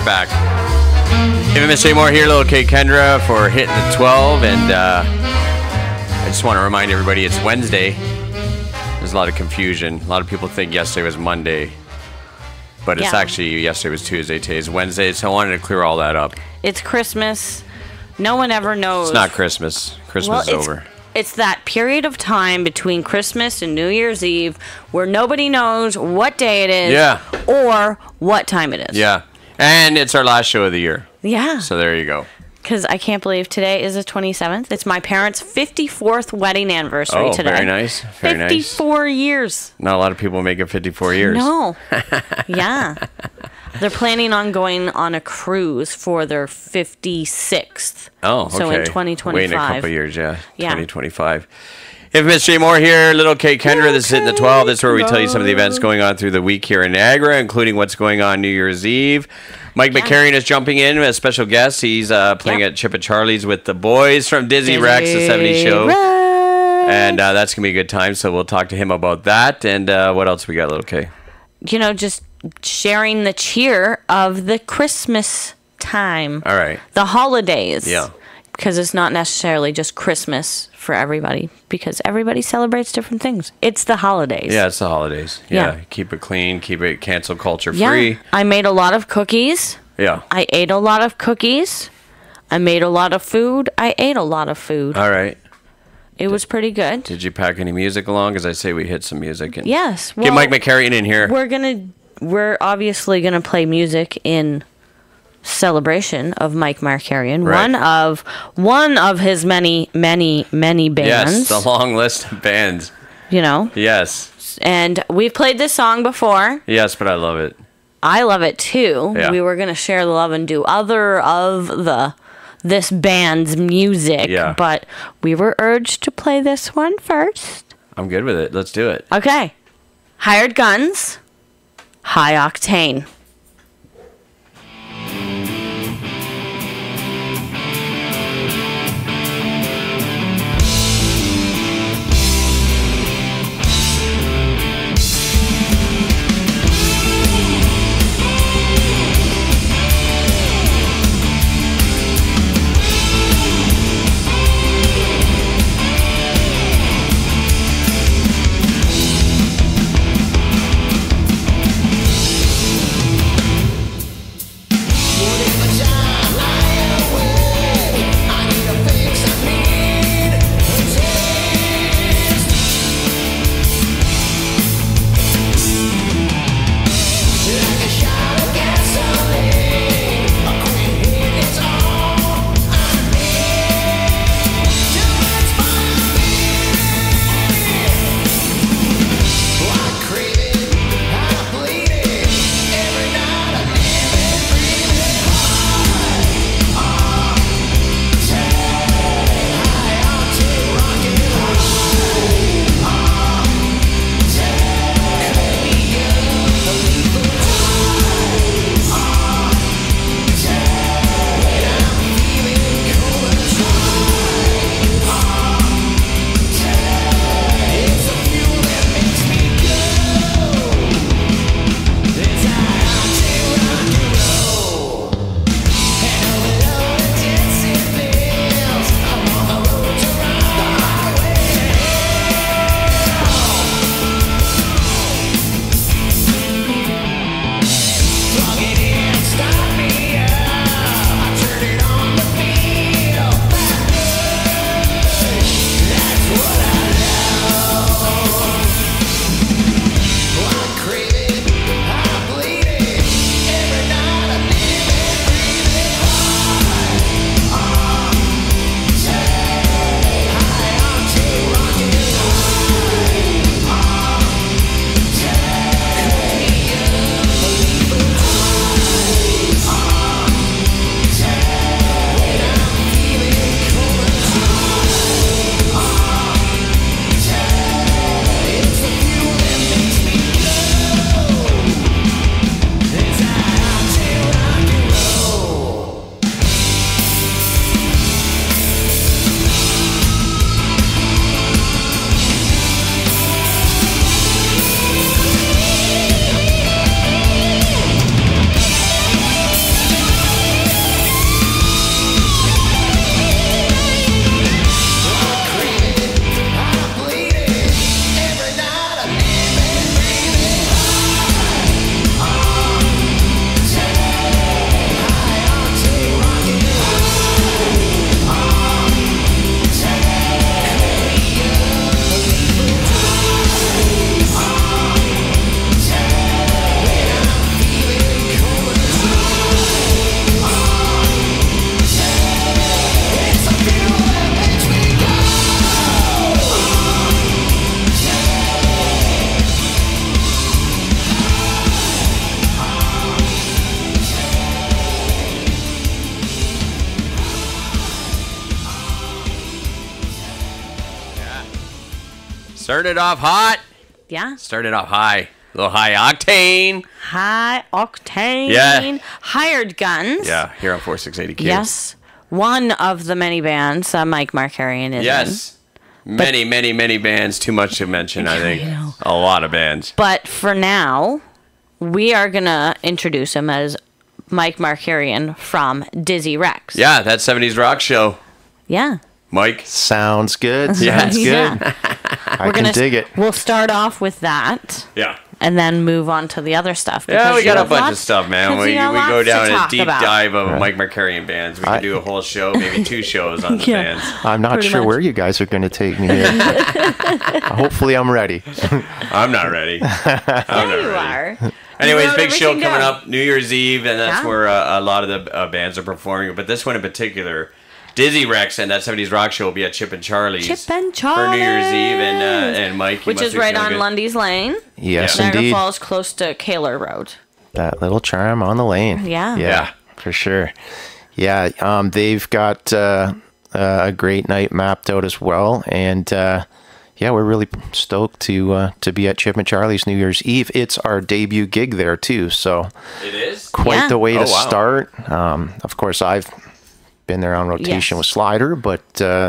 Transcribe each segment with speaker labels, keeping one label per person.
Speaker 1: we're back. Infamous Jay Moore here, Little K Kendra for hitting the 12, and I just want to remind everybody it's Wednesday. There's a lot of confusion. A lot of people think yesterday was Monday, but it's actually yesterday was Tuesday. Today's Wednesday, so I wanted to clear all that up.
Speaker 2: It's Christmas. No one ever knows.
Speaker 1: It's not Christmas. Christmas is over.
Speaker 2: It's that period of time between Christmas and New Year's Eve where nobody knows what day it is or what time it is.
Speaker 1: Yeah. And it's our last show of the year.
Speaker 2: Yeah.
Speaker 1: So there you go.
Speaker 2: Because I can't believe today is the 27th. It's my parents' 54th wedding anniversary today.
Speaker 1: Very nice. Very
Speaker 2: 54 years.
Speaker 1: Not a lot of people make it 54 years.
Speaker 2: No. Yeah. They're planning on going on a cruise for their 56th.
Speaker 1: Oh, okay.
Speaker 2: So in 2025.
Speaker 1: Wait a couple of years, yeah. 2025. Infamous Jay Moore here, Little K Kendra. This is Hitting the 12. This is where we tell you some of the events going on through the week here in Niagara, including what's going on New Year's Eve. Mike McCarrion is jumping in as a special guest. He's playing at Chip and Charlie's with the boys from Dizzy Rex, the 70s show. And that's going to be a good time, so we'll talk to him about that. And what else we got, Little K?
Speaker 2: You know, just sharing the cheer of the Christmas time.
Speaker 1: All right.
Speaker 2: The holidays.
Speaker 1: Yeah.
Speaker 2: Because it's not necessarily just Christmas for everybody, because everybody celebrates different things. It's the holidays.
Speaker 1: Yeah, it's the holidays. Yeah. Keep it clean, keep it cancel culture free.
Speaker 2: I made a lot of cookies.
Speaker 1: Yeah.
Speaker 2: I ate a lot of cookies. I made a lot of food. I ate a lot of food.
Speaker 1: All right.
Speaker 2: It was pretty good.
Speaker 1: Did you pack any music along? Because I say we hit some music. And
Speaker 2: yes.
Speaker 1: Get Mike McCarrion in here.
Speaker 2: We're obviously gonna play music in celebration of Mike McCarrion,
Speaker 1: right.
Speaker 2: one of his many bands.
Speaker 1: Yes, the long list of bands.
Speaker 2: You know.
Speaker 1: Yes.
Speaker 2: And we've played this song before.
Speaker 1: Yes, but I love it.
Speaker 2: I love it too.
Speaker 1: Yeah.
Speaker 2: We were gonna share the love and do other of this band's music, but we were urged to play this one first.
Speaker 1: I'm good with it. Let's do it.
Speaker 2: Okay. Hired Guns, High Octane.
Speaker 1: Started off hot.
Speaker 2: Yeah.
Speaker 1: Started off high. A little high octane.
Speaker 2: High octane.
Speaker 1: Yeah.
Speaker 2: Hired Guns.
Speaker 1: Yeah, here on 4680Q.
Speaker 2: Yes. One of the many bands Mike Markarian is
Speaker 1: Yes.
Speaker 2: in.
Speaker 1: Many bands. Too much to mention, I think. A lot of bands.
Speaker 2: But for now, we are going to introduce him as Mike Markarian from Dizzy Rex.
Speaker 1: Yeah, that 70s rock show.
Speaker 2: Yeah.
Speaker 1: Mike?
Speaker 3: Sounds good. Sounds good.
Speaker 2: Yeah.
Speaker 3: I can dig it.
Speaker 2: We'll start off with that.
Speaker 1: Yeah.
Speaker 2: And then move on to the other stuff.
Speaker 1: Yeah, we got a bunch of stuff, man. We go down a deep
Speaker 2: about.
Speaker 1: dive of Mike Markarian bands. We could do a whole show, maybe 2 shows on the bands.
Speaker 3: I'm not
Speaker 2: Pretty
Speaker 3: sure
Speaker 2: much.
Speaker 3: where you guys are going to take me here. Hopefully I'm ready.
Speaker 1: I'm not ready.
Speaker 2: There you are.
Speaker 1: Anyways,
Speaker 2: wrote
Speaker 1: big show
Speaker 2: everything
Speaker 1: coming
Speaker 2: down.
Speaker 1: up, New Year's Eve, and that's
Speaker 2: Yeah.
Speaker 1: where a lot of the bands are performing. But this one in particular, Dizzy Rex and that 70s rock show will be at Chip and Charlie's
Speaker 2: Chip and
Speaker 1: for New Year's Eve.
Speaker 2: Charlie's.
Speaker 1: And Mike, you
Speaker 2: Which
Speaker 1: must
Speaker 2: is
Speaker 1: be
Speaker 2: right
Speaker 1: feeling
Speaker 2: on
Speaker 1: good.
Speaker 2: Lundy's Lane.
Speaker 3: Yes,
Speaker 1: Yeah.
Speaker 2: Niagara
Speaker 3: indeed.
Speaker 2: Falls, close to Kaler Road.
Speaker 3: That little charm on the lane.
Speaker 2: Yeah.
Speaker 1: Yeah.
Speaker 3: For sure. Yeah, they've got a great night mapped out as well, and yeah, we're really stoked to be at Chip and Charlie's New Year's Eve. It's our debut gig there too, so
Speaker 1: It is?
Speaker 3: quite
Speaker 2: Yeah.
Speaker 3: the way to
Speaker 1: Oh, wow.
Speaker 3: start. Of course, I've been there on rotation
Speaker 2: Yes.
Speaker 3: with Slider, but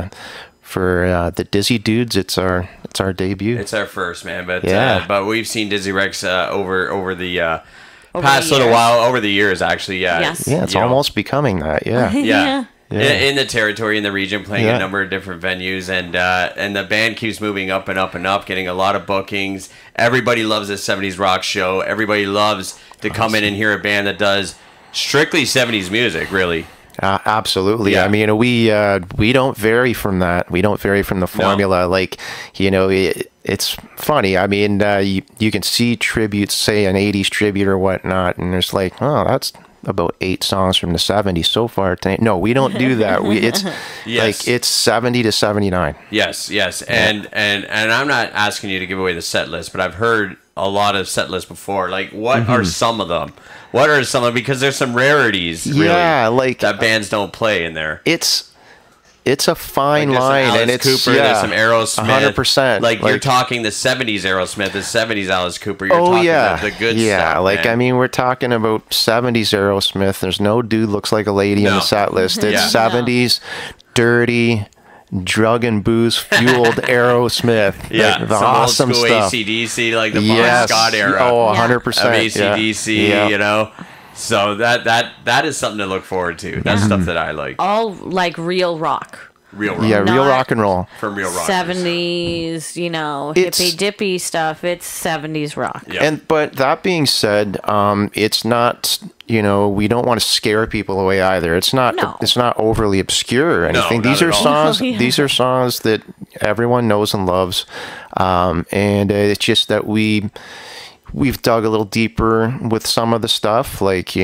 Speaker 3: for the Dizzy dudes, it's our debut.
Speaker 1: It's our first, man. But
Speaker 3: Yeah.
Speaker 1: but we've seen Dizzy Rex over the
Speaker 2: Over
Speaker 1: past
Speaker 2: the
Speaker 1: little
Speaker 2: years.
Speaker 1: while, over the years, actually. Yeah.
Speaker 2: Yes.
Speaker 3: Yeah, it's
Speaker 1: You know,
Speaker 3: almost becoming that. Yeah.
Speaker 1: Yeah.
Speaker 3: Yeah.
Speaker 1: In the territory, in the region, playing
Speaker 3: Yeah.
Speaker 1: a number of different venues, and the band keeps moving up and up and up, getting a lot of bookings. Everybody loves this 70s rock show. Everybody loves to come in and hear a band that does strictly 70s music, really.
Speaker 3: Absolutely.
Speaker 1: Yeah.
Speaker 3: I mean, we don't vary from that. We don't vary from the formula. Like, it's funny. I mean, you can see tributes, say an 80s tribute or whatnot, and there's like, oh, that's about 8 songs from the 70s so far. No, we don't do that. It's
Speaker 1: Yes.
Speaker 3: like it's 70 to 79.
Speaker 1: Yes, yes. And I'm not asking you to give away the set list, but I've heard a lot of set lists before. Like, what are some of them? What are some of them? Because there's some rarities, really,
Speaker 3: Yeah, like
Speaker 1: that bands don't play in there.
Speaker 3: it's a fine
Speaker 1: Like, there's some
Speaker 3: line,
Speaker 1: Alice
Speaker 3: and it's
Speaker 1: Cooper, there's some Aerosmith,
Speaker 3: 100%.
Speaker 1: Like, you're talking the '70s Aerosmith, the '70s Alice Cooper. You're
Speaker 3: Oh
Speaker 1: talking
Speaker 3: yeah,
Speaker 1: the good
Speaker 3: yeah.
Speaker 1: stuff.
Speaker 3: Like,
Speaker 1: man.
Speaker 3: I mean, we're talking about 70s Aerosmith. There's no dude looks like a lady in
Speaker 1: No.
Speaker 3: the set list. It's
Speaker 1: Yeah.
Speaker 3: 70s dirty, drug and booze fueled Aerosmith.
Speaker 1: yeah,
Speaker 3: Like, the
Speaker 1: some
Speaker 3: awesome
Speaker 1: old school
Speaker 3: stuff.
Speaker 1: AC/DC, like the Bon
Speaker 3: Yes.
Speaker 1: Scott era
Speaker 3: Oh,
Speaker 2: Yeah.
Speaker 3: 100%.
Speaker 1: of AC/DC.
Speaker 3: Yeah.
Speaker 1: You know. So that is something to look forward to. That's stuff that I like.
Speaker 2: All like real rock.
Speaker 1: Real rock.
Speaker 3: Yeah, real
Speaker 2: Not-
Speaker 3: rock and roll.
Speaker 1: From real rock.
Speaker 2: 70s,
Speaker 3: It's-
Speaker 2: hippy dippy stuff. It's 70s rock.
Speaker 1: Yeah.
Speaker 3: But that being said, it's not. We don't want to scare people away either. It's not.
Speaker 2: No.
Speaker 3: It's not overly obscure or anything.
Speaker 1: not
Speaker 3: These
Speaker 1: at
Speaker 3: are
Speaker 1: all.
Speaker 3: songs.
Speaker 2: Yeah.
Speaker 3: These are songs that everyone knows and loves, and it's just that we've dug a little deeper with some of the stuff. Like,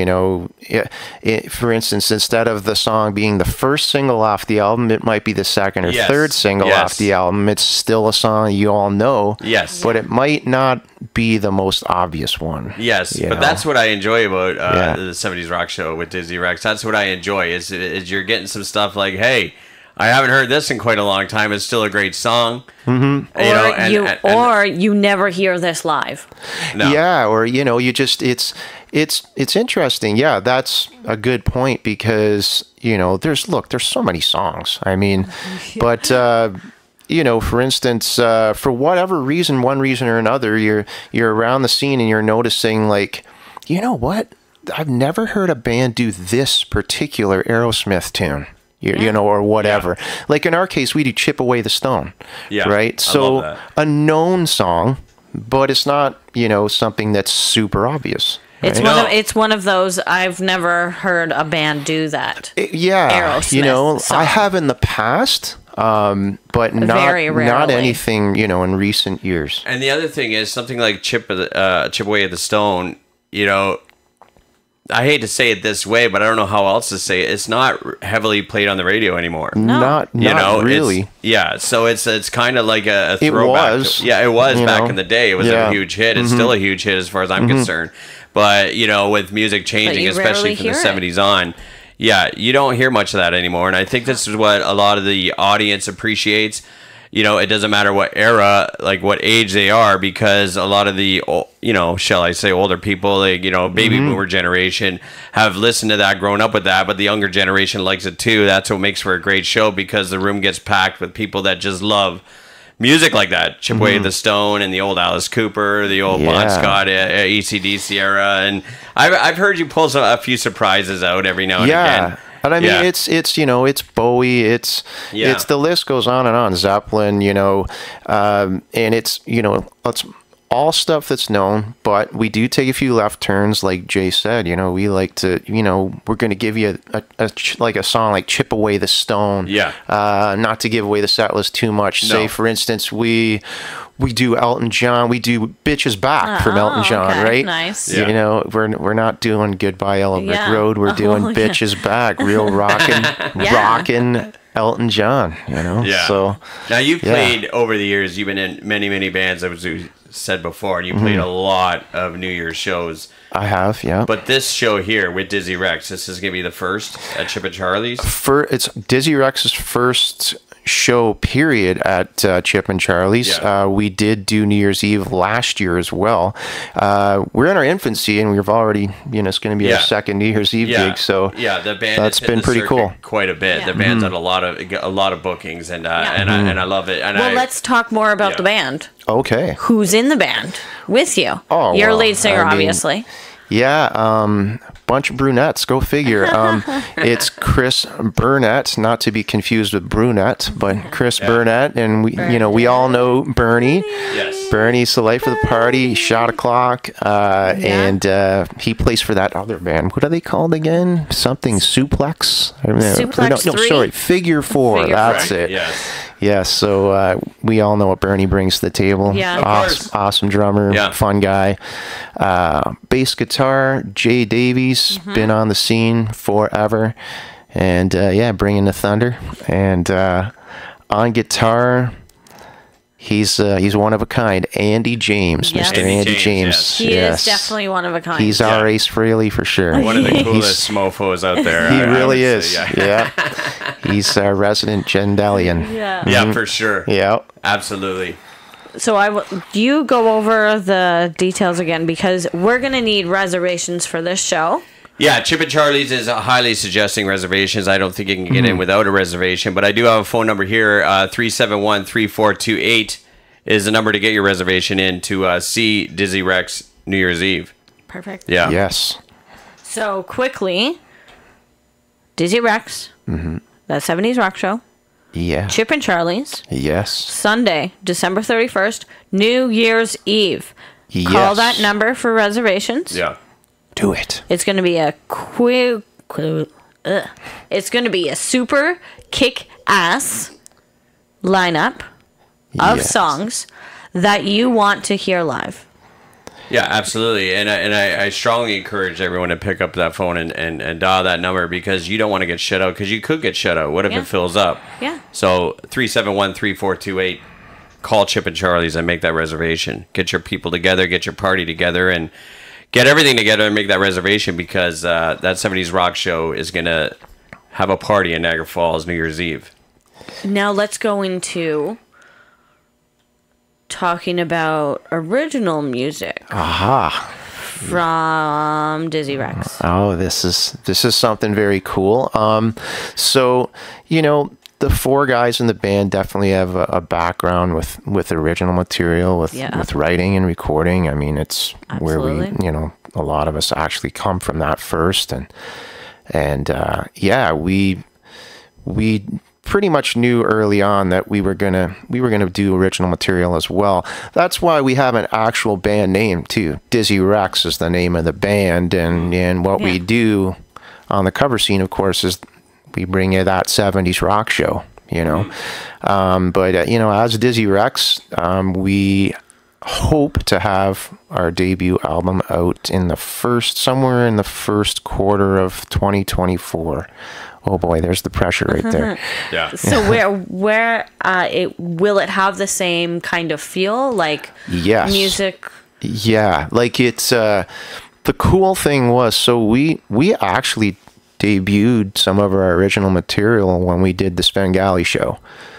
Speaker 3: for instance, instead of the song being the first single off the album, it might be the second or
Speaker 1: Yes.
Speaker 3: third single
Speaker 1: Yes.
Speaker 3: off the album. It's still a song you all know.
Speaker 1: Yes.
Speaker 3: But it might not be the most obvious one.
Speaker 1: Yes,
Speaker 3: You
Speaker 1: but
Speaker 3: know?
Speaker 1: that's what I enjoy about
Speaker 3: Yeah.
Speaker 1: the 70s rock show with Dizzy Rex. That's what I enjoy is you're getting some stuff like, hey, I haven't heard this in quite a long time. It's still a great song. Mm-hmm.
Speaker 2: Or you never hear this live.
Speaker 1: No.
Speaker 3: Yeah, or you just it's interesting. Yeah, that's a good point because there's so many songs. I mean, but for instance, for whatever reason, one reason or another, you're around the scene and you're noticing like, what? I've never heard a band do this particular Aerosmith tune. Or whatever.
Speaker 1: Yeah.
Speaker 3: Like in our case, we do "Chip Away the Stone."
Speaker 1: Yeah,
Speaker 3: Right.
Speaker 1: I
Speaker 3: So
Speaker 1: love that.
Speaker 3: a known song, but it's not something that's super obvious.
Speaker 2: It's
Speaker 3: right?
Speaker 2: it's one of those I've never heard a band do that.
Speaker 3: Yeah,
Speaker 2: Aerosmith song.
Speaker 3: I have in the past, but
Speaker 2: Very
Speaker 3: not
Speaker 2: rarely.
Speaker 3: anything in recent years.
Speaker 1: And the other thing is something like Chip Away at the Stone, I hate to say it this way, but I don't know how else to say it. It's not heavily played on the radio anymore.
Speaker 3: Not really.
Speaker 1: So it's kind of like a
Speaker 3: It
Speaker 1: throwback.
Speaker 3: was,
Speaker 1: Yeah, it was
Speaker 3: you
Speaker 1: back
Speaker 3: know.
Speaker 1: in the day. It was
Speaker 3: Yeah.
Speaker 1: a huge hit. It's still a huge hit as far as I'm concerned. But, with music changing,
Speaker 2: you
Speaker 1: especially
Speaker 2: rarely
Speaker 1: from the
Speaker 2: hear it.
Speaker 1: 70s on, yeah, you don't hear much of that anymore. And I think this is what a lot of the audience appreciates you know, it doesn't matter what era, like what age they are, because a lot of the, you know, shall I say, older people, like, you know, baby boomer generation have listened to that, grown up with that, but the younger generation likes it too. That's what makes for a great show, because the room gets packed with people that just love music like that. Chip Away the Stone and the old Alice Cooper, the old Bon Scott, AC/DC era. And I've heard you pull a few surprises out every now and again.
Speaker 3: And I mean, it's you know, it's Bowie, it's the list goes on and on. Zeppelin, you know, and it's, you know, it's all stuff that's known, but we do take a few left turns, like Jay said. You know, we like to, you know, we're going to give you like a song like "Chip Away the Stone." Not to give away the set list too much. Say, for instance, we do Elton John. We do "Bitches Back" from Elton John, right?
Speaker 2: Nice.
Speaker 3: You know, we're not doing "Goodbye Yellow Brick Road." We're doing "Bitches Back," real rockin' Elton John. You know. So
Speaker 1: now you've played over the years. You've been in many bands, as we said before, and you played a lot of New Year's shows.
Speaker 3: I have, yeah.
Speaker 1: But this show here with Dizzy Rex, this is gonna be the first at Chip and Charlie's.
Speaker 3: It's Dizzy Rex's first show period at Chip and Charlie's. We did do New Year's Eve last year as well. We're in our infancy, and we've already, you know, it's going to be our second New Year's Eve gig. So
Speaker 1: the band
Speaker 3: that's been pretty cool.
Speaker 1: Quite a bit. The band's had a lot of bookings, and I love it. And
Speaker 2: let's talk more about the band.
Speaker 3: Okay.
Speaker 2: Who's in the band with you? Oh, you're a lead singer, obviously.
Speaker 3: Yeah, bunch of brunettes. Go figure. It's Chris Burnett, not to be confused with brunette, but Chris Burnett, and we all know Bernie.
Speaker 1: Yes.
Speaker 3: Bernie's the life of the party. Shot o'clock, and he plays for that other band. What are they called again? Something Suplex.
Speaker 2: Suplex 3?
Speaker 3: Sorry, Figure 4. That's it.
Speaker 1: Yes.
Speaker 3: Yeah, so we all know what Bernie brings to the table.
Speaker 2: Yeah,
Speaker 3: awesome drummer, fun guy. Bass guitar, Jay Davies, been on the scene forever. And bringing the thunder. And on guitar, he's one of a kind. Andy James, Mr. Andy James.
Speaker 2: He is definitely one of a kind.
Speaker 3: He's our Ace Frehley for sure.
Speaker 1: One of the coolest mofos out there.
Speaker 3: He really is. Yeah. He's our resident Gendalian.
Speaker 1: Yeah, for sure.
Speaker 3: Yeah.
Speaker 2: So
Speaker 1: Absolutely.
Speaker 2: do you go over the details again, because we're going to need reservations for this show.
Speaker 1: Yeah, Chip and Charlie's is highly suggesting reservations. I don't think you can get in without a reservation, but I do have a phone number here. 371-3428 is the number to get your reservation in to see Dizzy Rex New Year's Eve.
Speaker 2: Perfect.
Speaker 1: Yeah.
Speaker 3: Yes.
Speaker 2: So quickly, Dizzy Rex, that 70s rock show.
Speaker 3: Yeah.
Speaker 2: Chip and Charlie's.
Speaker 3: Yes.
Speaker 2: Sunday, December 31st, New Year's Eve.
Speaker 3: Yes.
Speaker 2: Call that number for reservations.
Speaker 1: Yeah.
Speaker 3: Do it.
Speaker 2: It's going to be it's going to be a super kick-ass lineup of songs that you want to hear live.
Speaker 1: Yeah, absolutely. And I strongly encourage everyone to pick up that phone and dial that number, because you don't want to get shut out, because you could get shut out. What if it fills up?
Speaker 2: Yeah.
Speaker 1: So 371-3428, call Chip and Charlie's and make that reservation. Get your people together, get your party together, and get everything together and make that reservation, because that 70s rock show is going to have a party in Niagara Falls New Year's Eve.
Speaker 2: Now let's go into talking about original music. From Dizzy Rex.
Speaker 3: Oh, this is something very cool. So, you know, the four guys in the band definitely have a background with original material, with writing and recording. I mean, it's where we, you know, a lot of us actually come from that first, and we pretty much knew early on that we were gonna do original material as well. That's why we have an actual band name too. Dizzy Rex is the name of the band, and what we do on the cover scene, of course, is we bring you that 70s rock show, you know. But you know, as Dizzy Rex, we hope to have our debut album out somewhere in the first quarter of 2024. Oh boy, there's the pressure right there.
Speaker 1: Yeah.
Speaker 2: So where will it have the same kind of feel, like music?
Speaker 3: Yeah, like it's the cool thing was, so we actually debuted some of our original material when we did the Svengali show.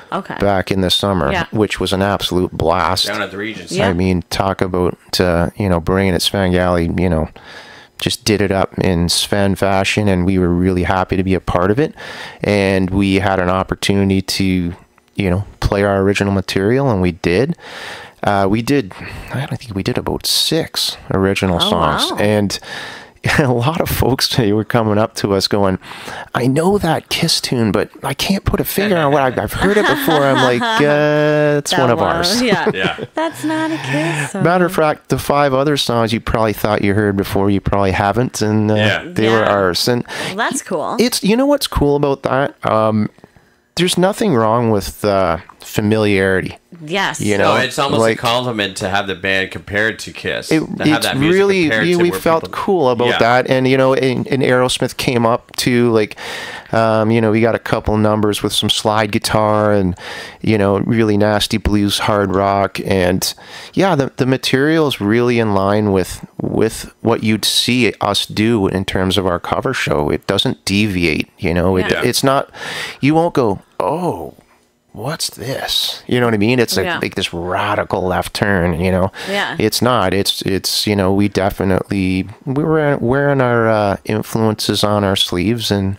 Speaker 2: Okay.
Speaker 3: Back in the summer, which was an absolute blast.
Speaker 1: Down at the Regency.
Speaker 2: Yeah.
Speaker 3: I mean, talk about, bringing it Svengali, just did it up in Sven fashion, and we were really happy to be a part of it. And we had an opportunity to, play our original material, and we did. I think we did about 6 original songs.
Speaker 2: Wow.
Speaker 3: And a lot of folks today were coming up to us going, I know that Kiss tune, but I can't put a finger on what I've heard it before. I'm like, it's one of ours.
Speaker 2: Yeah. That's not a Kiss song.
Speaker 3: Matter of fact, the 5 other songs you probably thought you heard before, you probably haven't, and they were ours. And
Speaker 2: well, that's cool.
Speaker 3: It's, what's cool about that? There's nothing wrong with familiarity.
Speaker 2: Yes.
Speaker 1: It's almost a compliment to have the band compared to Kiss.
Speaker 3: It's really, we felt cool about that. And, and Aerosmith came up too, we got a couple numbers with some slide guitar and, really nasty blues, hard rock. And the material is really in line with what you'd see us do in terms of our cover show. It doesn't deviate, it's not, you won't go, oh, what's this? You know what I mean? It's like this radical left turn,
Speaker 2: Yeah.
Speaker 3: It's not. It's we definitely, we're wearing our influences on our sleeves, and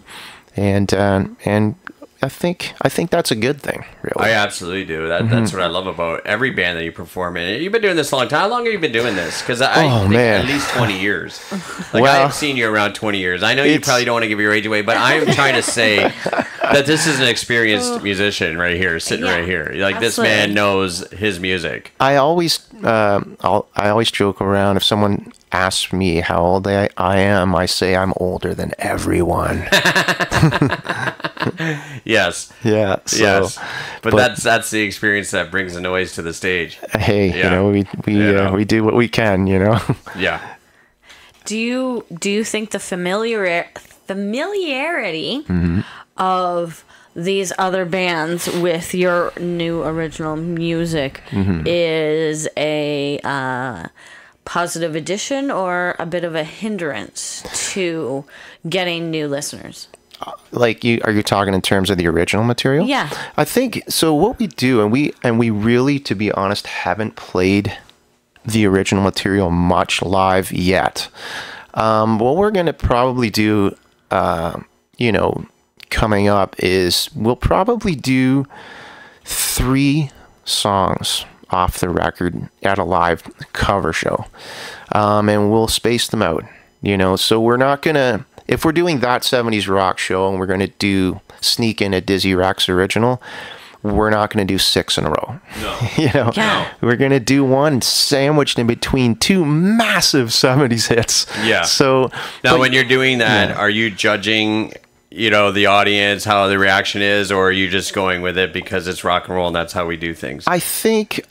Speaker 3: I think that's a good thing, really.
Speaker 1: I absolutely do. That's what I love about every band that you perform in. You've been doing this a long time. How long have you been doing this? Because I think at least 20 years. I've seen you around 20 years. I know you probably don't want to give your age away, but I am trying to say that this is an experienced musician right here, sitting right here. This man knows his music.
Speaker 3: I always joke around. If someone asks me how old I am, I say I'm older than everyone.
Speaker 1: Yes.
Speaker 3: Yeah.
Speaker 1: Yes. But that's the experience that brings the noise to the stage.
Speaker 3: Hey, we do what we can,
Speaker 1: Yeah.
Speaker 2: Do you think the familiarity of these other bands with your new original music is a positive addition or a bit of a hindrance to getting new listeners?
Speaker 3: Are you talking in terms of the original material?
Speaker 2: Yeah.
Speaker 3: I think so. What we do, and we really, to be honest, haven't played the original material much live yet. What we're going to probably do, coming up is we'll probably do 3 songs off the record at a live cover show, and we'll space them out. So we're not gonna. If we're doing that 70s rock show and we're going to sneak in a Dizzy Rex original, we're not going to do 6 in a row.
Speaker 1: No.
Speaker 3: We're going to do one sandwiched in between 2 massive 70s hits.
Speaker 1: Yeah.
Speaker 3: So
Speaker 1: now, when you're doing that, are you judging, the audience, how the reaction is, or are you just going with it because it's rock and roll and that's how we do things?
Speaker 3: I think,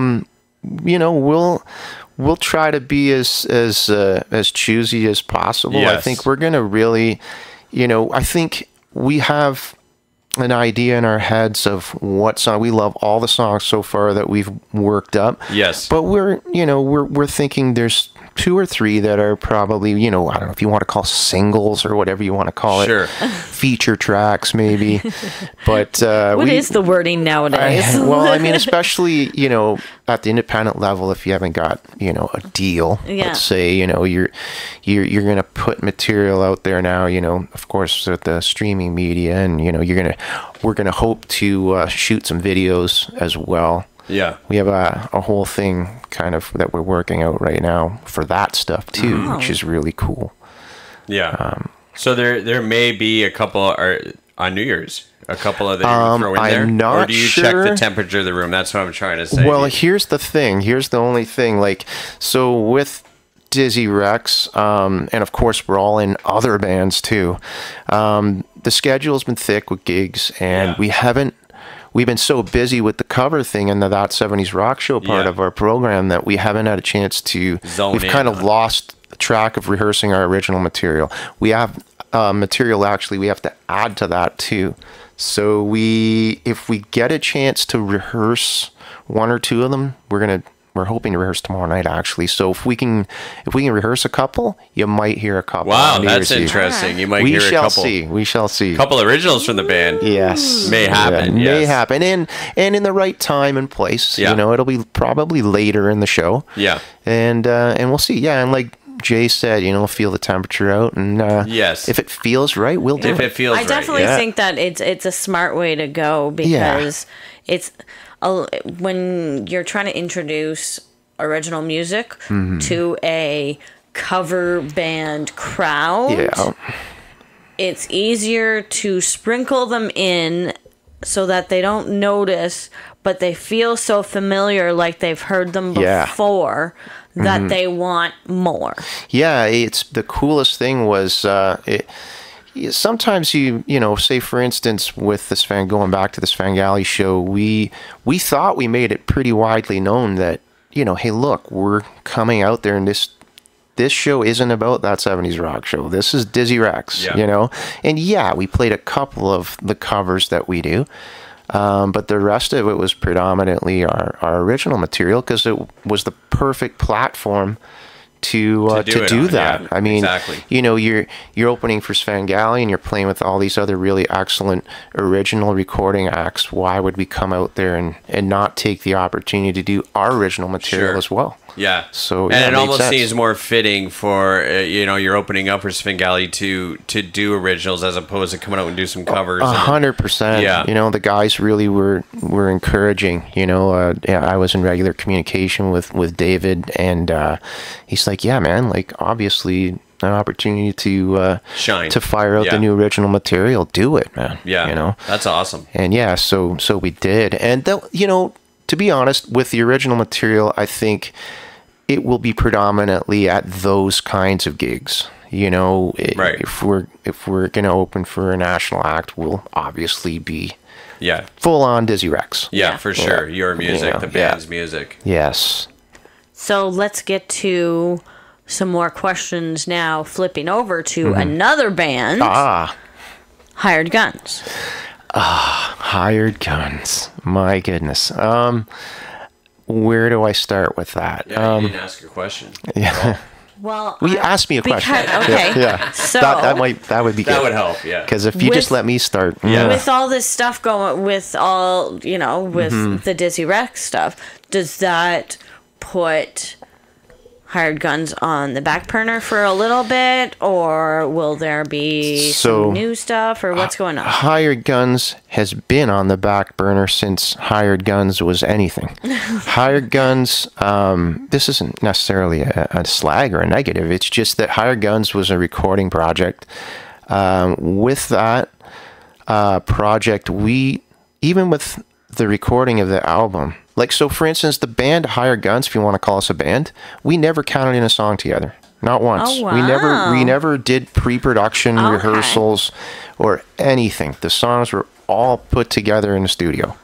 Speaker 3: we'll try to be as choosy as possible.
Speaker 1: Yes.
Speaker 3: I think we're going to really, I think we have an idea in our heads of what song. We love all the songs so far that we've worked up.
Speaker 1: Yes.
Speaker 3: But we're thinking there's 2 or 3 that are probably, I don't know if you want to call singles or whatever you want to call it.
Speaker 1: Sure.
Speaker 3: Feature tracks, maybe. But
Speaker 2: what is the wording nowadays?
Speaker 3: Especially, at the independent level, if you haven't got, a deal, let's say, you're going to put material out there now, of course, with the streaming media, and, we're going to hope to shoot some videos as well.
Speaker 1: Yeah.
Speaker 3: We have a whole thing kind of that we're working out right now for that stuff too, which is really cool.
Speaker 1: Yeah. So there may be a couple on New Year's, a couple of that you throw in there?
Speaker 3: I'm not
Speaker 1: Or do you
Speaker 3: sure.
Speaker 1: check the temperature of the room? That's what I'm trying to say.
Speaker 3: Well, here's the thing. Here's the only thing. So with Dizzy Rex, and of course we're all in other bands too, the schedule's been thick with gigs, and we've been so busy with the cover thing and the That 70s Rock Show part of our program that we haven't had a chance to. We've kind of lost track of rehearsing our original material. We have material actually we have to add to that too. So if we get a chance to rehearse 1 or 2 of them, we're we're hoping to rehearse tomorrow night, actually. So if we can rehearse a couple, you might hear a couple.
Speaker 1: Wow, that's interesting. You might hear a couple.
Speaker 3: We shall see.
Speaker 1: A couple originals from the band.
Speaker 3: Yes,
Speaker 1: may happen.
Speaker 3: May happen, and in the right time and place.
Speaker 1: Yeah.
Speaker 3: You know, it'll be probably later in the show.
Speaker 1: Yeah,
Speaker 3: and we'll see. Yeah, and like Jay said, you know, feel the temperature out, and
Speaker 1: yes,
Speaker 3: if it feels right, we'll do it.
Speaker 1: If it feels
Speaker 2: I definitely think that it's a smart way to go, because it's when you're trying to introduce original music to a cover band crowd, it's easier to sprinkle them in so that they don't notice, but they feel so familiar, like they've heard them before, that they want more.
Speaker 3: Yeah, it's the coolest thing was sometimes you know, say for instance with this going back to this Svengali show, we thought we made it pretty widely known that, you know, hey, look, we're coming out there, and this show isn't about that 70s rock show. This is Dizzy Rex, you know? And we played a couple of the covers that we do, but the rest of it was predominantly our original material, because it was the perfect platform to do that.
Speaker 1: Yeah,
Speaker 3: I mean,
Speaker 1: exactly.
Speaker 3: You know, you're opening for Svengali, and you're playing with all these other really excellent original recording acts. Why would we come out there and not take the opportunity to do our original material as well?
Speaker 1: Yeah.
Speaker 3: So
Speaker 1: and it almost
Speaker 3: sense.
Speaker 1: seems more fitting for you know, you're opening up for Svengali to do originals as opposed to coming out and do some covers.
Speaker 3: 100%.
Speaker 1: Yeah.
Speaker 3: You know, the guys really were encouraging. You know, I was in regular communication with David, and he's like, yeah, man, like obviously an opportunity to
Speaker 1: shine,
Speaker 3: to fire out the new original material. Do it, man.
Speaker 1: Yeah.
Speaker 3: You know,
Speaker 1: that's awesome.
Speaker 3: And so we did, and you know, to be honest, with the original material, I think it will be predominantly at those kinds of gigs. You know, if we're going to open for a national act, we'll obviously be full on Dizzy Rex.
Speaker 1: Yeah, for sure. Your music, the band's music.
Speaker 3: Yes.
Speaker 2: So let's get to some more questions now, flipping over to another band. Hired Guns.
Speaker 3: Hired Guns. My goodness. Where do I start with that?
Speaker 1: Yeah, you didn't ask your question.
Speaker 3: Yeah.
Speaker 2: Well,
Speaker 3: asked me a question.
Speaker 2: Okay.
Speaker 3: Yeah.
Speaker 2: So
Speaker 3: that would be good.
Speaker 1: That would help. Yeah.
Speaker 3: Because if you just let me start.
Speaker 2: With all this stuff going, with all, you know, with the Dizzy Rex stuff, does that put Hired Guns on the back burner for a little bit, or will there be some new stuff, or what's going on?
Speaker 3: Hired Guns has been on the back burner since Hired Guns was anything. Hired Guns, this isn't necessarily a slag or a negative. It's just that Hired Guns was a recording project. With that project, even with the recording of the album, like, so for instance, the band Hired Guns, if you want to call us a band, we never counted in a song together. Not once.
Speaker 2: Oh, wow.
Speaker 3: We never did pre-production rehearsals or anything. The songs were all put together in the studio.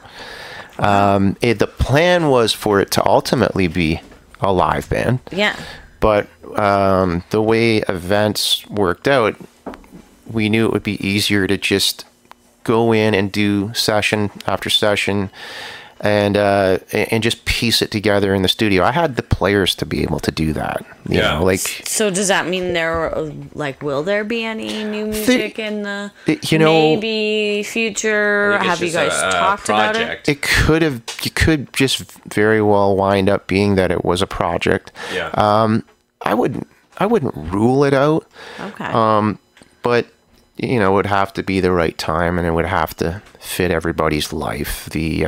Speaker 3: The plan was for it to ultimately be a live band.
Speaker 2: Yeah.
Speaker 3: But the way events worked out, we knew it would be easier to just go in and do session after session and just piece it together in the studio. I had the players to be able to do that. You know, like. So
Speaker 2: does that mean will there be any new music in the maybe future? Have you guys talked about it?
Speaker 3: It could just very well wind up being that it was a project.
Speaker 1: Yeah.
Speaker 3: I wouldn't rule it out.
Speaker 2: Okay.
Speaker 3: But you know, it would have to be the right time, and it would have to fit everybody's life.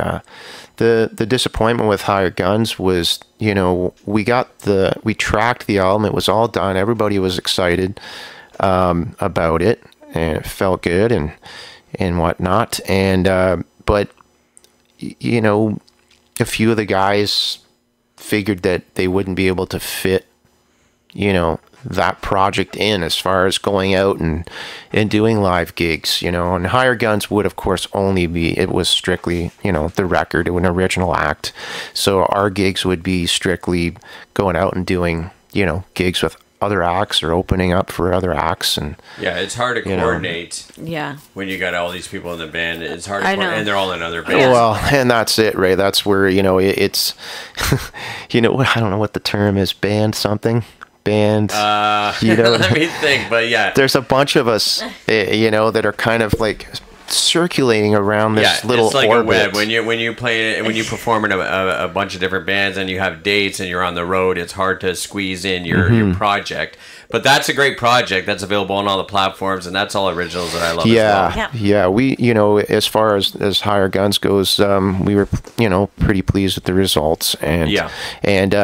Speaker 3: The disappointment with Hired Guns was, you know, we tracked the album. It was all done. Everybody was excited about it, and it felt good and whatnot. And but you know, a few of the guys figured that they wouldn't be able to fit, you know, that project in as far as going out and doing live gigs, you know. And Hired Guns would of course it was strictly, you know, the record, an original act, so our gigs would be strictly going out and doing, you know, gigs with other acts or opening up for other acts, and
Speaker 1: yeah, it's hard to coordinate.
Speaker 2: Yeah.
Speaker 1: When you got all these people in the band, it's hard
Speaker 2: I
Speaker 1: to
Speaker 2: know.
Speaker 1: and they're all in other bands.
Speaker 3: well, and that's it, Ray. That's where it's I don't know what the term is. Band something. Band.
Speaker 1: Let me think, but yeah,
Speaker 3: there's a bunch of us, that are kind of like circulating around this little
Speaker 1: it's like
Speaker 3: orbit.
Speaker 1: a web. When you play when you perform in a bunch of different bands and you have dates and you're on the road, it's hard to squeeze in your project. But that's a great project that's available on all the platforms, and that's all originals that I love.
Speaker 3: Yeah,
Speaker 1: as well.
Speaker 3: We as far as Hired Guns goes, we were pretty pleased with the results, and and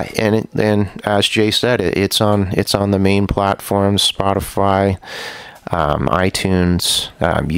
Speaker 3: as Jay said, it's on the main platforms, Spotify, iTunes,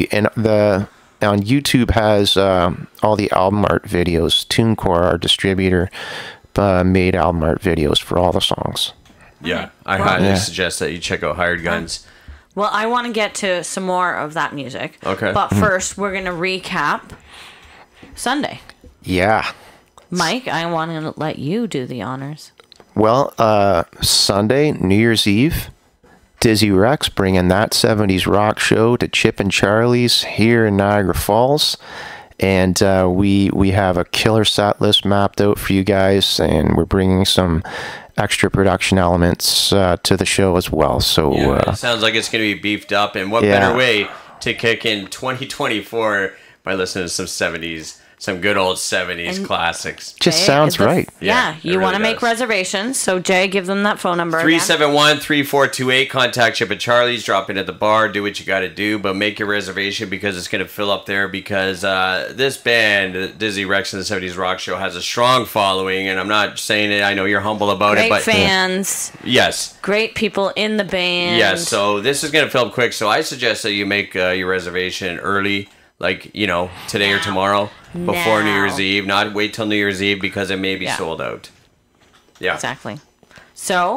Speaker 3: on YouTube has all the album art videos. TuneCore, our distributor, made album art videos for all the songs.
Speaker 1: Yeah, I highly suggest that you check out Hired Guns.
Speaker 2: Well, I want to get to some more of that music.
Speaker 1: Okay.
Speaker 2: But first, we're going to recap Sunday.
Speaker 3: Yeah.
Speaker 2: Mike, I want to let you do the honors.
Speaker 3: Well, Sunday, New Year's Eve, Dizzy Rex bringing that 70s rock show to Chip and Charlie's here in Niagara Falls. And we have a killer set list mapped out for you guys, and we're bringing some extra production elements to the show as well. So
Speaker 1: it sounds like it's going to be beefed up, and what better way to kick in 2024 by listening to some good old 70s classics.
Speaker 3: Just sounds right.
Speaker 2: Yeah, you
Speaker 1: really
Speaker 2: want to make reservations, so Jay, give them that phone number.
Speaker 1: 371-3428. Contact Chip and Charlie's. Drop in at the bar. Do what you got to do, but make your reservation because it's going to fill up there because this band, Dizzy Rex and the 70s Rock Show, has a strong following, and I'm not saying it. I know you're humble about it, but
Speaker 2: fans.
Speaker 1: Yes.
Speaker 2: Great people in the band.
Speaker 1: Yes, so this is going to fill up quick, so I suggest that you make your reservation early, like, today or tomorrow. Before New Year's Eve, not wait till New Year's Eve because it may be sold out. Yeah.
Speaker 2: Exactly. So,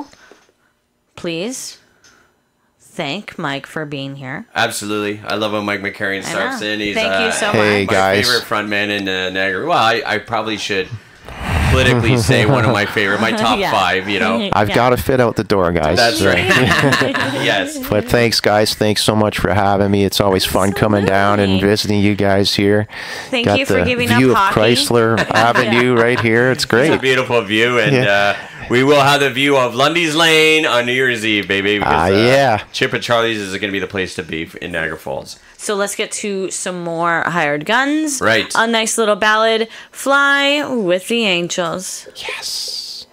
Speaker 2: please thank Mike for being here.
Speaker 1: Absolutely. I love when Mike McCarrion starts in. He's
Speaker 2: Thank you so much.
Speaker 3: Hey,
Speaker 1: my favorite frontman in Niagara. Well, I probably should politically say one of my favorite, my top 5,
Speaker 3: I've got to fit out the door, guys.
Speaker 1: That's right. Yes.
Speaker 3: But thanks, guys. Thanks so much for having me. It's always fun coming down and visiting you guys here.
Speaker 2: Thank you for giving up
Speaker 3: view of
Speaker 2: hockey.
Speaker 3: Chrysler Avenue right here. It's great.
Speaker 1: It's a beautiful view, and we will have the view of Lundy's Lane on New Year's Eve, baby. Because, Chip and Charlie's is going to be the place to be in Niagara Falls.
Speaker 2: So let's get to some more Hired Guns.
Speaker 1: Right.
Speaker 2: A nice little ballad, Fly with the Angels.
Speaker 3: Yes.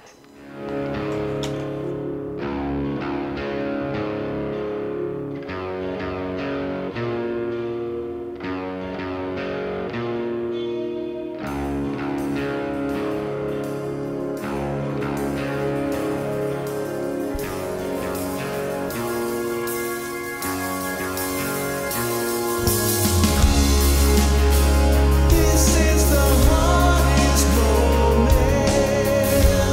Speaker 4: This is the hardest moment.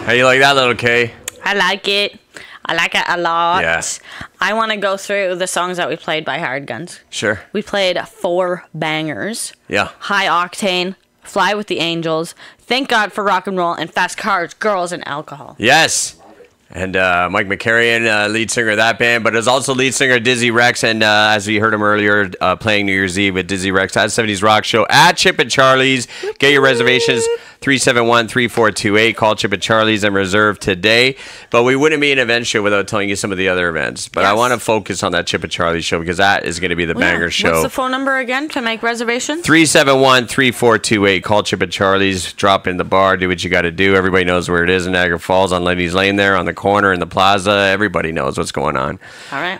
Speaker 1: How you like that, little K?
Speaker 2: I like it. I like it a lot.
Speaker 1: Yeah.
Speaker 2: I want to go through the songs that we played by Hard Guns.
Speaker 1: Sure.
Speaker 2: We played 4 bangers.
Speaker 1: Yeah.
Speaker 2: High Octane, Fly with the Angels, Thank God for Rock and Roll, and Fast Cars, Girls, and Alcohol.
Speaker 1: Yes. And Mike McCarrion, lead singer of that band, but is also lead singer of Dizzy Rex. And as we heard him earlier, playing New Year's Eve with Dizzy Rex at 70s Rock Show at Chip and Charlie's. Get your reservations, 371-3428. Call Chip and Charlie's and reserve today. But we wouldn't be an event show without telling you some of the other events. But I want to focus on that Chip and Charlie's show because that is going to be the banger show.
Speaker 2: What's the phone number again to make reservations?
Speaker 1: 371-3428. Call Chip and Charlie's. Drop in the bar. Do what you got to do. Everybody knows where it is in Niagara Falls on Ladies Lane there on the corner in the plaza. Everybody knows what's going on.
Speaker 2: All right.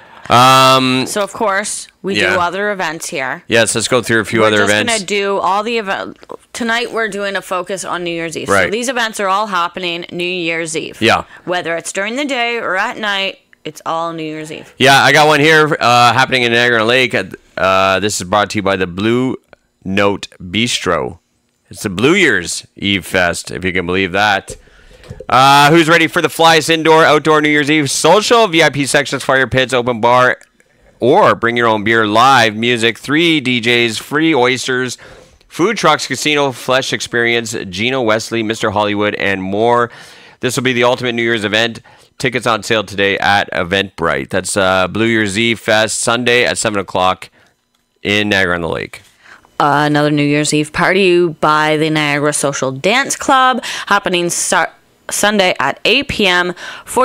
Speaker 2: So of course we do other events here.
Speaker 1: Yes, let's go through a few other events.
Speaker 2: We're just gonna do all the events tonight. We're doing a focus on New Year's Eve.
Speaker 1: Right.
Speaker 2: So these events are all happening New Year's Eve.
Speaker 1: Yeah.
Speaker 2: Whether it's during the day or at night, it's all New Year's Eve.
Speaker 1: Yeah, I got one here happening in Niagara Lake. This is brought to you by the Blue Note Bistro. It's the Blue Year's Eve Fest, if you can believe that. Who's ready for the flyest indoor, outdoor New Year's Eve social? VIP sections, fire pits, open bar, or bring your own beer, live music, 3 DJs, free oysters, food trucks, casino, flesh experience, Gino Wesley, Mr. Hollywood, and more. This will be the ultimate New Year's event. Tickets on sale today at Eventbrite. That's Blue Year's Eve Fest, Sunday at 7 o'clock in Niagara-on-the-Lake.
Speaker 2: Another New Year's Eve party by the Niagara Social Dance Club happening Sunday at 8 p.m.,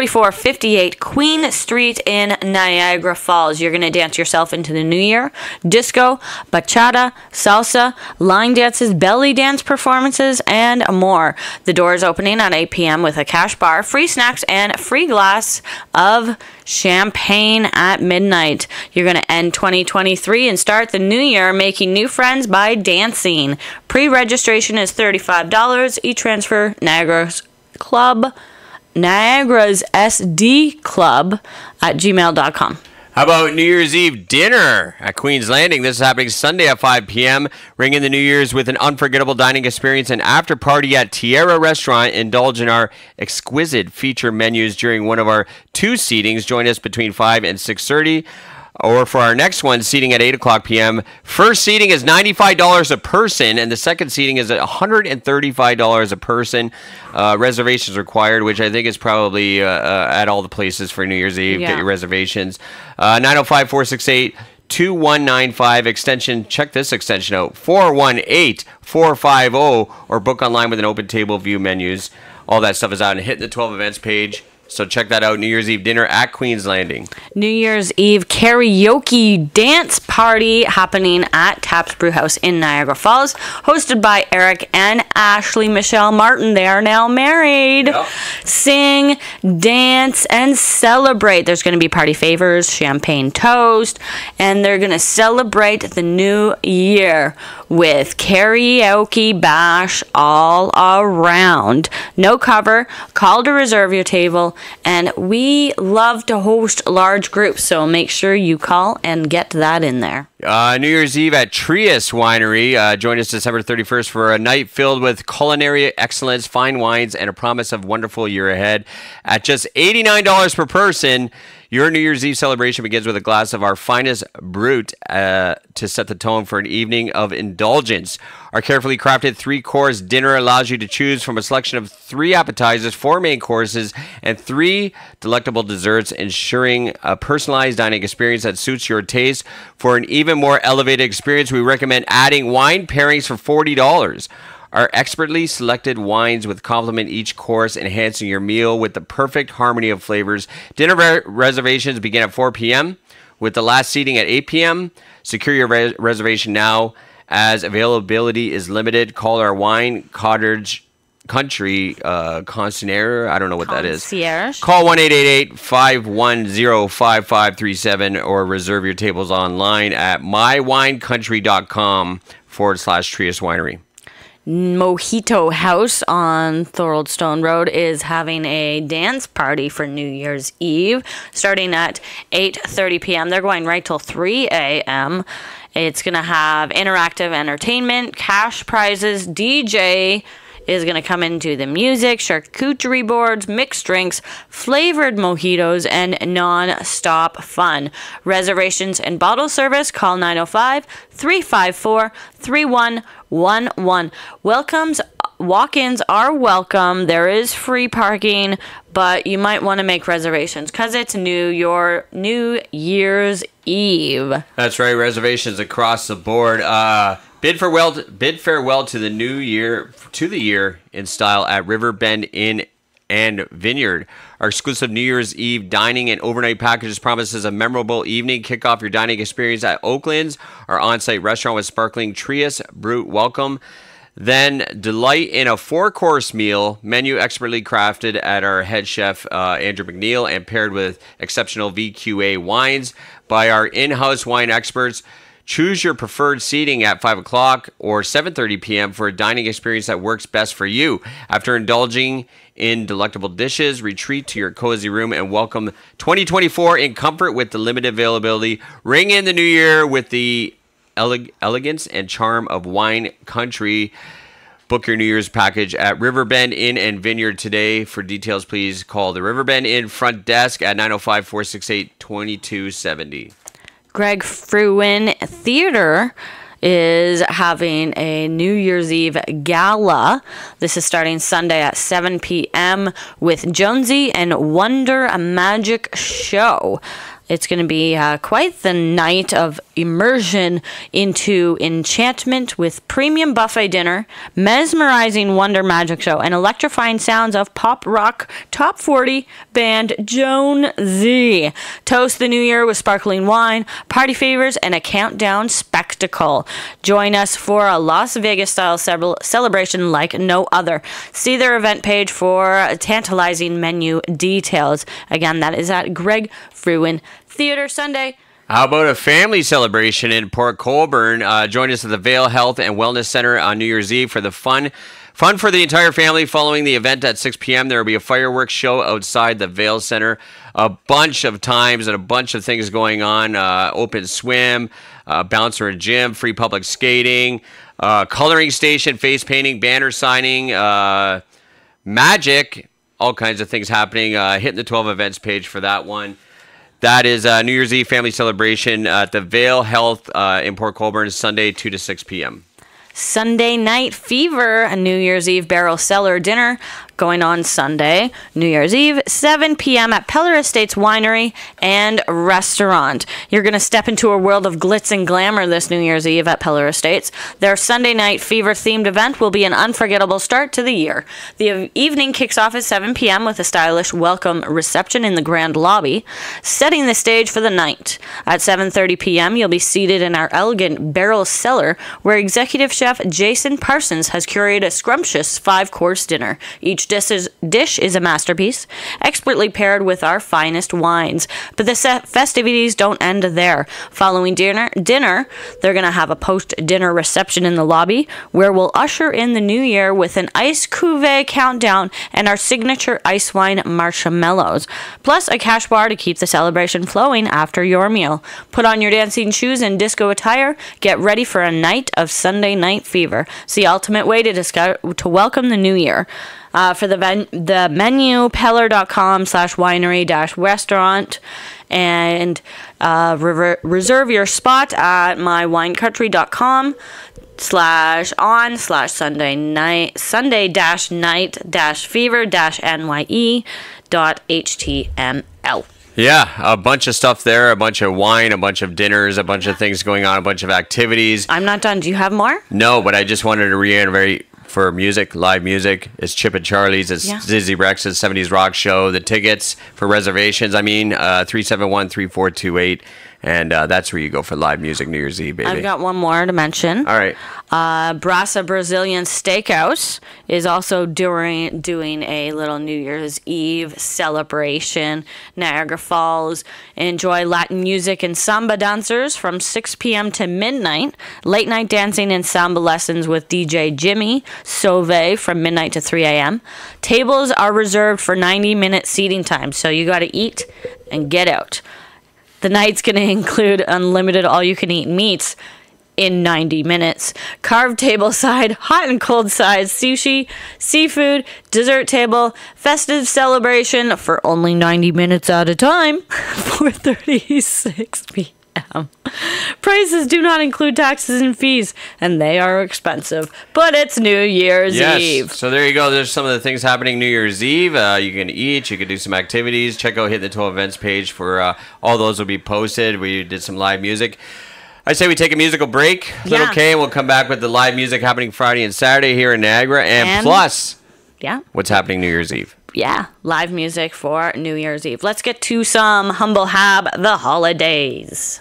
Speaker 2: 4458 Queen Street in Niagara Falls. You're going to dance yourself into the new year. Disco, bachata, salsa, line dances, belly dance performances, and more. The door is opening at 8 p.m. with a cash bar, free snacks, and free glass of champagne at midnight. You're going to end 2023 and start the new year making new friends by dancing. Pre-registration is $35. E-transfer Niagara's Club, Niagara's SD Club at gmail.com.
Speaker 1: How about New Year's Eve dinner at Queen's Landing? This is happening Sunday at 5 p.m. Ring in the New Year's with an unforgettable dining experience and after party at Tierra Restaurant. Indulge in our exquisite feature menus during one of our 2 seatings. Join us between 5 and 6:30. Or for our next one, seating at 8 o'clock p.m. First seating is $95 a person, and the second seating is $135 a person. Reservations required, which I think is probably at all the places for New Year's Eve.
Speaker 2: Yeah.
Speaker 1: Get your reservations. 905-468-2195 extension. Check this extension out, 418-450, or book online with an open table, view menus. All that stuff is out and hit the 12 events page. So check that out, New Year's Eve dinner at Queen's Landing.
Speaker 2: New Year's Eve karaoke dance party happening at Taps Brewhouse in Niagara Falls, hosted by Eric and Ashley Michelle Martin. They are now married.
Speaker 1: Yep.
Speaker 2: Sing, dance, and celebrate. There's going to be party favors, champagne toast, and they're going to celebrate the new year with karaoke bash all around. No cover. Call to reserve your table. And we love to host large groups, so make sure you call and get that in there.
Speaker 1: New Year's Eve at Trius Winery. Join us December 31st for a night filled with culinary excellence, fine wines, and a promise of wonderful year ahead. At just $89 per person, your New Year's Eve celebration begins with a glass of our finest brut to set the tone for an evening of indulgence. Our carefully crafted 3-course dinner allows you to choose from a selection of 3 appetizers, 4 main courses, and 3 delectable desserts, ensuring a personalized dining experience that suits your taste. For an even more elevated experience, we recommend adding wine pairings for $40. Our expertly selected wines with complement each course, enhancing your meal with the perfect harmony of flavors. Dinner reservations begin at 4 p.m. with the last seating at 8 p.m. Secure your reservation now as availability is limited. Call our wine cottage country concierge. I don't know what that is. Call 1-888-510-5537 or reserve your tables online at mywinecountry.com/Trius Winery.
Speaker 2: Mojito House on Thorold Stone Road is having a dance party for New Year's Eve starting at 8:30 p.m. They're going right till 3 a.m. It's going to have interactive entertainment, cash prizes, DJ, is going to come into the music, charcuterie boards, mixed drinks, flavored mojitos, and non-stop fun. Reservations and bottle service, call 905-354-3111. Walk-ins are welcome. There is free parking, but you might want to make reservations because it's New Year's Eve.
Speaker 1: That's right. Reservations across the board. Bid farewell to the new year, in style at Riverbend Inn and Vineyard. Our exclusive New Year's Eve dining and overnight packages promises a memorable evening. Kick off your dining experience at Oakland's, our on-site restaurant with sparkling Trius Brut welcome. Then delight in a 4-course meal, menu expertly crafted at our head chef, Andrew McNeil, and paired with exceptional VQA wines by our in-house wine experts. Choose your preferred seating at 5 o'clock or 7:30 p.m. for a dining experience that works best for you. After indulging in delectable dishes, retreat to your cozy room and welcome 2024 in comfort with the limited availability. Ring in the new year with the elegance and charm of wine country. Book your New Year's package at Riverbend Inn and Vineyard today. For details, please call the Riverbend Inn front desk at 905-468-2270.
Speaker 2: Greg Frewin Theater is having a New Year's Eve gala. This is starting Sunday at 7 p.m. with Jonesy and Wonder Magic Show. It's going to be quite the night of immersion into enchantment with premium buffet dinner, mesmerizing Wonder Magic Show, and electrifying sounds of pop rock top 40 band Joan Z. Toast the new year with sparkling wine, party favors, and a countdown spectacle. Join us for a Las Vegas-style celebration like no other. See their event page for tantalizing menu details. Again, that is at Greg Frewin Theater Sunday.
Speaker 1: How about a family celebration in Port Colborne? Join us at the Vale Health and Wellness Center on New Year's Eve for the fun for the entire family. Following the event at 6 p.m., there will be a fireworks show outside the Vale Center. A bunch of times and a bunch of things going on. Open swim, bouncer and gym, free public skating, coloring station, face painting, banner signing, magic, all kinds of things happening. Hitting the 12 events page for that one. That is New Year's Eve family celebration at the Vale Health in Port Colborne, Sunday, 2 to 6 p.m.
Speaker 2: Sunday Night Fever, a New Year's Eve barrel cellar dinner going on Sunday, New Year's Eve, 7 p.m. at Peller Estates Winery and Restaurant. You're going to step into a world of glitz and glamour this New Year's Eve at Peller Estates. Their Sunday Night Fever-themed event will be an unforgettable start to the year. The evening kicks off at 7 p.m. with a stylish welcome reception in the grand lobby, setting the stage for the night. At 7:30 p.m., you'll be seated in our elegant barrel cellar, where executive chef Jason Parsons has curated a scrumptious 5-course dinner. Each dish is a masterpiece, expertly paired with our finest wines. But the festivities don't end there. Following dinner, they're going to have a post-dinner reception in the lobby, where we'll usher in the new year with an ice cuvee countdown and our signature ice wine marshmallows, plus a cash bar to keep the celebration flowing after your meal. Put on your dancing shoes and disco attire. Get ready for a night of Sunday Night Fever. It's the ultimate way to welcome the new year. For the menu, peller.com/winery-restaurant, and reserve your spot at mywineCountry.com/on/Sunday night-fever-nye.html.
Speaker 1: Yeah, a bunch of stuff there, a bunch of wine, a bunch of dinners, a bunch of things going on, a bunch of activities.
Speaker 2: I'm not done. Do you have more?
Speaker 1: No, but I just wanted to reiterate for music, live music. It's Chip and Charlie's, it's Zizzy Rex's 70s Rock Show. The tickets for reservations, 371-3428. And that's where you go for live music New Year's Eve, baby.
Speaker 2: I've got one more to mention.
Speaker 1: All right.
Speaker 2: Brasa Brazilian Steakhouse is also doing a little New Year's Eve celebration. Niagara Falls. Enjoy Latin music and samba dancers from 6 p.m. to midnight. Late night dancing and samba lessons with DJ Jimmy Sauve from midnight to 3 a.m. Tables are reserved for 90-minute seating time, so you got to eat and get out. The night's going to include unlimited all-you-can-eat meats, in 90 minutes. Carved table side, hot and cold sides, sushi, seafood, dessert table, festive celebration for only 90 minutes at a time, 4:36 p.m. Prices do not include taxes and fees, and they are expensive, but it's New Year's Eve.
Speaker 1: So there you go. There's some of the things happening New Year's Eve. You can eat, you can do some activities. Check out Hit the 12 Events page for all those will be posted. We did some live music. I say we take a musical break, Little K, and we'll come back with the live music happening Friday and Saturday here in Niagara, and plus what's happening New Year's Eve.
Speaker 2: Yeah, live music for New Year's Eve. Let's get to some Humble Hab, The Holidays.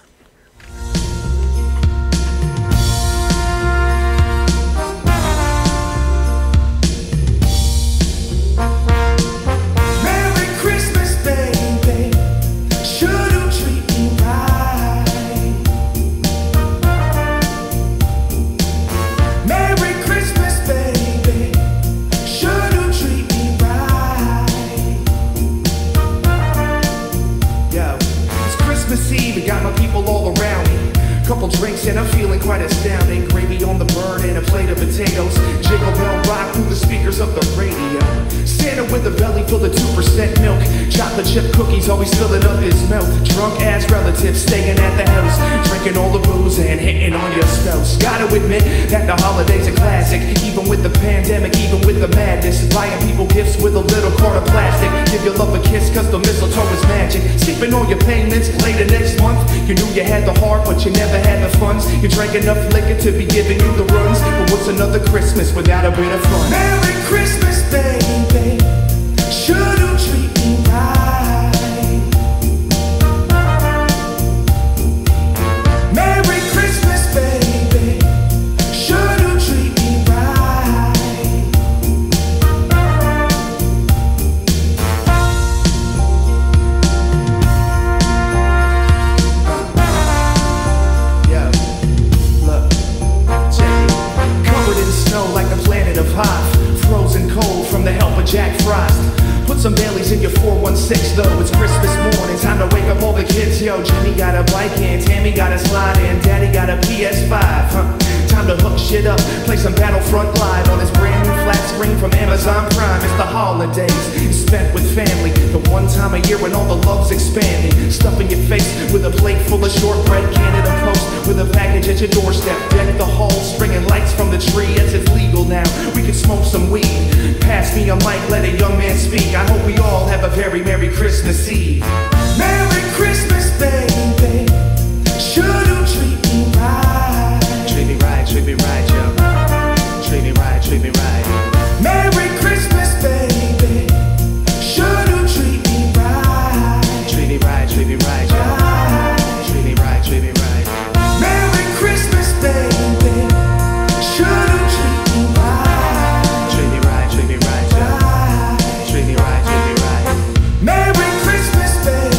Speaker 4: Couple drinks and I'm feeling quite astounding. Gravy on the bird and a plate of potatoes. Jingle bell rock through the speakers of the radio. Santa with a belly full of 2% milk. Chocolate chip cookies always filling up his mouth. Drunk ass relatives staying at the house, drinking all the booze and hitting on your spouse. Gotta admit that the holidays are classic. Even with the pandemic, even with the madness. Buying people gifts with a little corner plastic. Give your love a kiss cause the mistletoe is magic. Skipping all your payments later next month. You knew you had the heart but you never had the funds. You drank enough liquor to be giving you the runs. But what's another Christmas without a bit of fun? Merry Christmas, baby. Should you treat me right? Merry Christmas, baby. Should you treat me right? Yeah, look, check it. Covered in snow like the planet of Hoth. Frozen cold from the help of Jack Frost. Put some Baileys in your 416 though. It's Christmas morning, time to wake up all the kids. Yo, Jimmy got a bike and Tammy got a slide and Daddy got a PS5. Time to hook shit up, play some Battlefront Live on this brand new flat screen from Amazon Prime. It's the holidays, spent with family. The one time a year when all the love's expanding. Stuffing your face with a plate full of shortbread, Canada Post with a package at your doorstep. Deck the halls, stringing lights from the tree as it's legal now. We can smoke some weed. Pass me a mic, let a young man speak. I hope we all have a very Merry Christmas Eve. Merry Christmas, baby. Should you treat me right? Treat me right, treat me right, yo. Treat me right, treat me right. Merry Christmas, baby. Should you treat me right? Treat me right, treat me right, yo. Treat me right, treat me right. Merry Christmas, baby. Should you treat me right? Treat me right, treat me right, yo. Treat me right, treat me right. Merry Christmas, baby.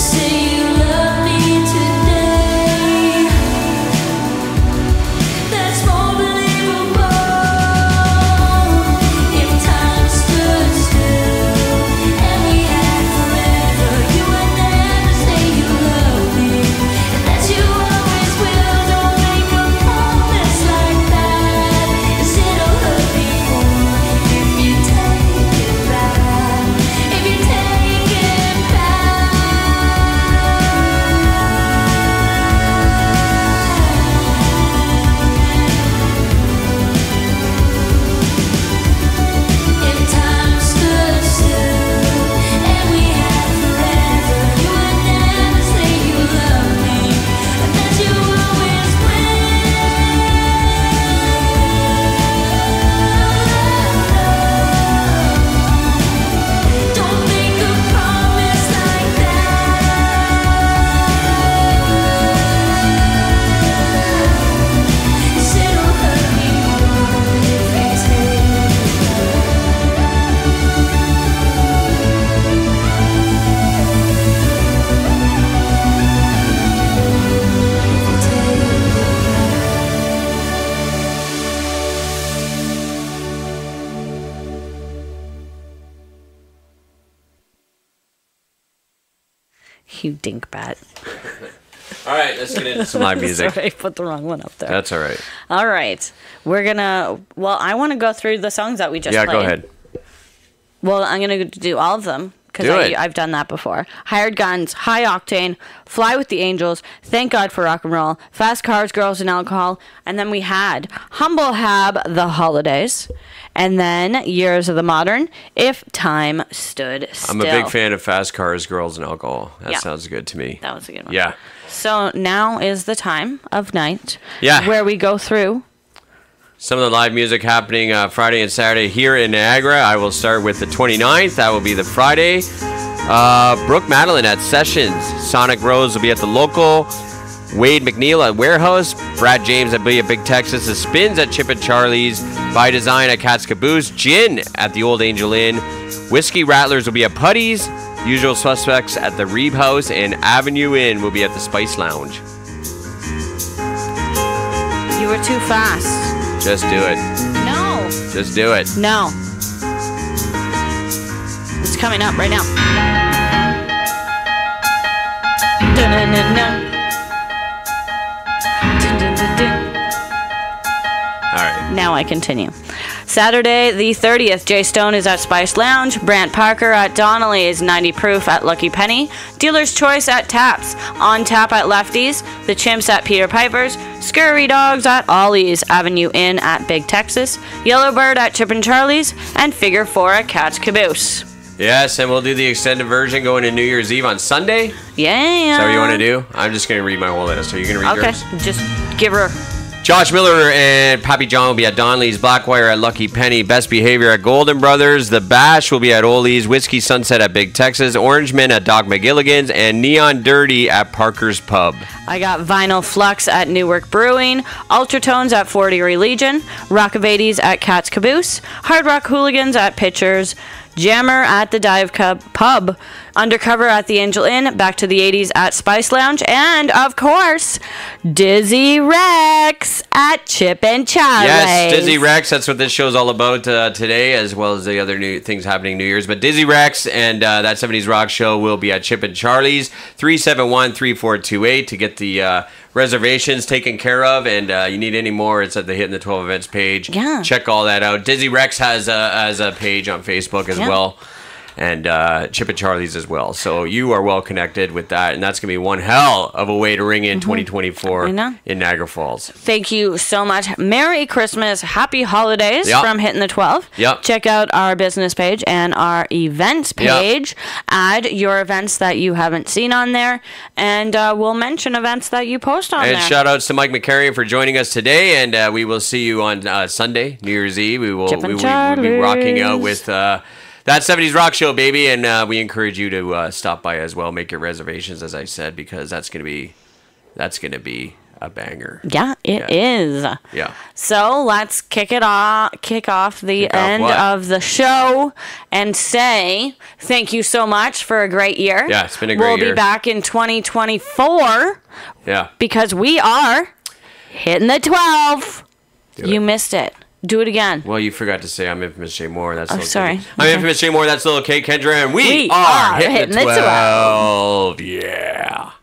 Speaker 2: You dinkbat.
Speaker 1: All right, let's get into some live music.
Speaker 2: Sorry, I put the wrong one up there.
Speaker 1: That's all right.
Speaker 2: All right. We're going to... Well, I want to go through the songs that we just played.
Speaker 1: Yeah, go ahead.
Speaker 2: Well, I'm going to do all of them. Because I've done that before. Hired Guns, High Octane, Fly with the Angels, Thank God for Rock and Roll, Fast Cars, Girls and Alcohol, and then we had Humble Hab, The Holidays, and then Years of the Modern, If Time Stood Still.
Speaker 1: I'm a big fan of Fast Cars, Girls and Alcohol. That sounds good to me.
Speaker 2: That was a good one.
Speaker 1: Yeah.
Speaker 2: So now is the time of night
Speaker 1: where
Speaker 2: we go through
Speaker 1: some of the live music happening Friday and Saturday here in Niagara. I will start with the 29th. That will be the Friday. Brooke Madeline at Sessions. Sonic Rose will be at the local. Wade McNeil at Warehouse. Brad James at Big Texas. The Spins at Chip and Charlie's. By Design at Cat's Caboose. Gin at the Old Angel Inn. Whiskey Rattlers will be at Putty's. Usual Suspects at the Reeb House. And Avenue Inn will be at the Spice Lounge.
Speaker 2: You were too fast.
Speaker 1: Just do it.
Speaker 2: No.
Speaker 1: Just do it.
Speaker 2: No. It's coming up right now.
Speaker 1: All right.
Speaker 2: Now I continue. Saturday the 30th, Jay Stone is at Spice Lounge. Brant Parker at Donnelly's. 90 Proof at Lucky Penny. Dealer's Choice at Taps. On Tap at Lefty's. The Chimps at Peter Piper's. Scurry Dogs at Ollie's. Avenue Inn at Big Texas. Yellowbird at Chip and Charlie's. And Figure 4 at Cat's Caboose.
Speaker 1: Yes, and we'll do the extended version going to New Year's Eve on Sunday.
Speaker 2: Yeah.
Speaker 1: Is that what you want to do? I'm just going to read my whole list. Are you going to read yours?
Speaker 2: Okay, just give her...
Speaker 1: Josh Miller and Pappy John will be at Donnelly's. Blackwire at Lucky Penny. Best Behavior at Golden Brothers. The Bash will be at Ollie's. Whiskey Sunset at Big Texas. Orangeman at Doc McGilligan's. And Neon Dirty at Parker's Pub.
Speaker 2: I got Vinyl Flux at Newark Brewing. Ultratones at Fort Erie Legion. Rockavades at Cat's Caboose. Hard Rock Hooligans at Pitchers. Jammer at the Dive Pub. Undercover at the Angel Inn. Back to the 80s at Spice Lounge. And, of course, Dizzy Rex at Chip and Charlie's.
Speaker 1: Yes, Dizzy Rex. That's what this show's all about today, as well as the other new things happening New Year's. But Dizzy Rex and that 70s Rock show will be at Chip and Charlie's. 371-3428 to get the... reservations taken care of, and you need any more, it's at the Hitting the 12 events page.
Speaker 2: Yeah.
Speaker 1: Check all that out. Dizzy Rex has a page on Facebook as well, and Chip and Charlie's as well. So you are well connected with that, and that's going to be one hell of a way to ring in 2024 in Niagara Falls.
Speaker 2: Thank you so much. Merry Christmas. Happy holidays from Hitting the 12.
Speaker 1: Yep.
Speaker 2: Check out our business page and our events page. Add your events that you haven't seen on there, and we'll mention events that you post on there.
Speaker 1: And shout outs to Mike McCarrion for joining us today, and we will see you on Sunday, New Year's Eve. We'll be rocking out with... that 70s Rock show, baby, and we encourage you to stop by as well. Make your reservations, as I said, because that's going to be That's going to be a banger.
Speaker 2: Yeah, it is.
Speaker 1: Yeah.
Speaker 2: So let's kick off the end
Speaker 1: what?
Speaker 2: of the show and say thank you so much for a great year.
Speaker 1: Yeah, it's been a great year.
Speaker 2: We'll be back in 2024
Speaker 1: Yeah.
Speaker 2: because we are hitting the 12.
Speaker 1: Do
Speaker 2: You
Speaker 1: it.
Speaker 2: missed it. Do it again.
Speaker 1: Well, you forgot to say I'm Infamous Jay Moore. That's Lil
Speaker 2: sorry.
Speaker 1: Kay. I'm Infamous Jay Moore. That's Little K Kendra, and we
Speaker 2: We
Speaker 1: are
Speaker 2: are
Speaker 1: hitting
Speaker 2: hitting
Speaker 1: the
Speaker 2: the
Speaker 1: 12. Yeah.